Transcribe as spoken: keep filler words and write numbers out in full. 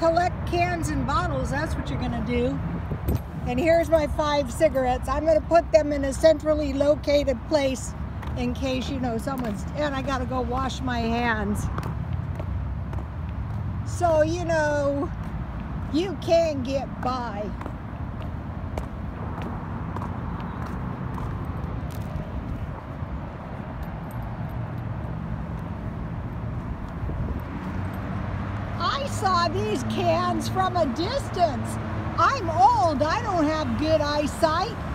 collect cans and bottles, that's what you're gonna do. And here's my five cigarettes. I'm gonna put them in a centrally located place in case, you know, someone's, and I gotta go wash my hands. So, you know, you can get by. I saw these cans from a distance. I'm old, I don't have good eyesight.